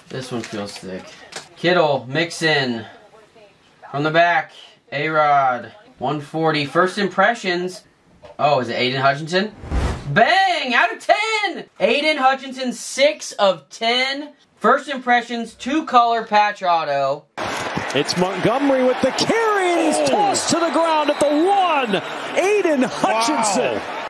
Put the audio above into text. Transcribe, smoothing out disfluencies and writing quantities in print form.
This one feels thick. Kittle, Mixon. From the back, A-Rod. 140. First impressions. Oh, is it Aiden Hutchinson? Bang! Out of 10! Aiden Hutchinson, 6 of 10. First impressions, 2-color patch auto. It's Montgomery with the carry, and he's tossed to the ground at the 1. Aiden Hutchinson. Wow.